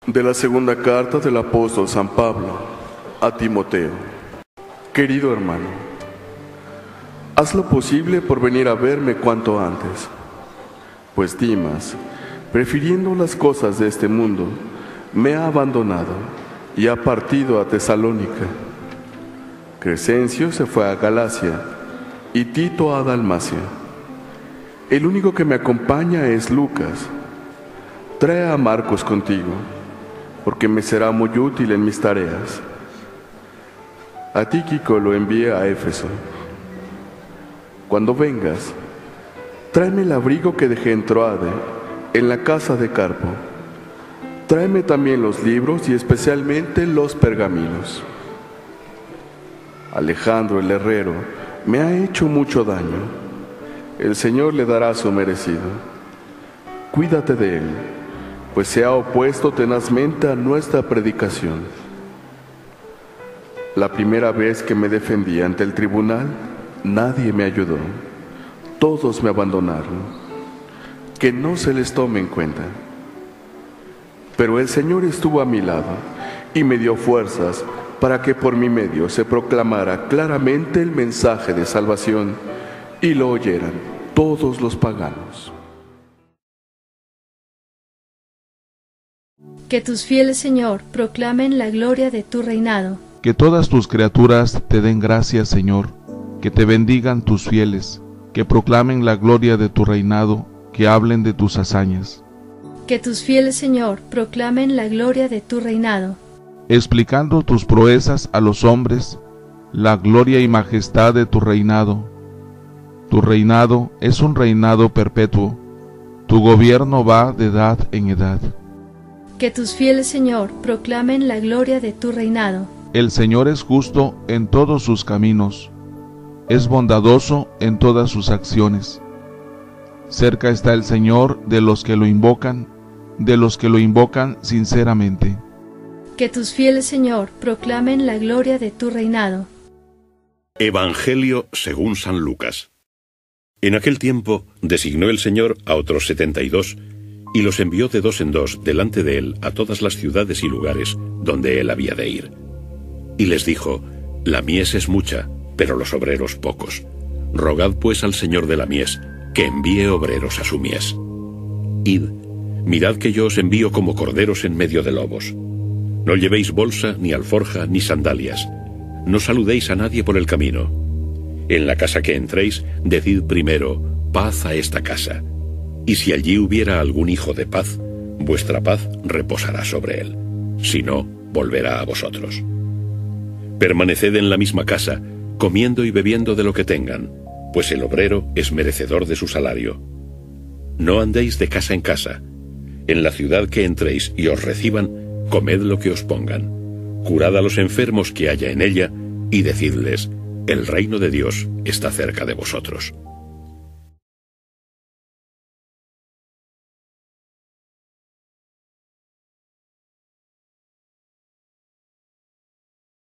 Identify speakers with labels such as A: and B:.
A: De la segunda carta del apóstol San Pablo a Timoteo. Querido hermano, haz lo posible por venir a verme cuanto antes, pues Dimas, prefiriendo las cosas de este mundo, me ha abandonado y ha partido a Tesalónica. Crescencio se fue a Galacia y Tito a Dalmacia. El único que me acompaña es Lucas. Trae a Marcos contigo, porque me será muy útil en mis tareas. A Tíquico lo envié a Éfeso. Cuando vengas, tráeme el abrigo que dejé en Troade, en la casa de Carpo. Tráeme también los libros y especialmente los pergaminos. Alejandro el herrero me ha hecho mucho daño. El Señor le dará su merecido. Cuídate de él, pues se ha opuesto tenazmente a nuestra predicación. La primera vez que me defendí ante el tribunal, nadie me ayudó. Todos me abandonaron. Que no se les tome en cuenta. Pero el Señor estuvo a mi lado y me dio fuerzas para que por mi medio se proclamara claramente el mensaje de salvación y lo oyeran todos los paganos.
B: Que tus fieles, Señor, proclamen la gloria de tu reinado.
C: Que todas tus criaturas te den gracias, Señor, que te bendigan tus fieles, que proclamen la gloria de tu reinado, que hablen de tus hazañas.
B: Que tus fieles, Señor, proclamen la gloria de tu reinado.
C: Explicando tus proezas a los hombres, la gloria y majestad de tu reinado. Tu reinado es un reinado perpetuo, tu gobierno va de edad en edad.
B: Que tus fieles, Señor, proclamen la gloria de tu reinado.
C: El Señor es justo en todos sus caminos, es bondadoso en todas sus acciones. Cerca está el Señor de los que lo invocan sinceramente.
B: Que tus fieles, Señor, proclamen la gloria de tu reinado.
D: Evangelio según San Lucas. En aquel tiempo designó el Señor a otros 72, y los envió de dos en dos delante de él a todas las ciudades y lugares donde él había de ir. Y les dijo: La mies es mucha, pero los obreros pocos. Rogad pues al Señor de la mies, que envíe obreros a su mies. Id, mirad que yo os envío como corderos en medio de lobos. No llevéis bolsa, ni alforja, ni sandalias. No saludéis a nadie por el camino. En la casa que entréis, decid primero: paz a esta casa. Y si allí hubiera algún hijo de paz, vuestra paz reposará sobre él. Si no, volverá a vosotros. Permaneced en la misma casa, comiendo y bebiendo de lo que tengan, pues el obrero es merecedor de su salario. No andéis de casa en casa. En la ciudad que entréis y os reciban, comed lo que os pongan. Curad a los enfermos que haya en ella, y decidles: el reino de Dios está cerca de vosotros.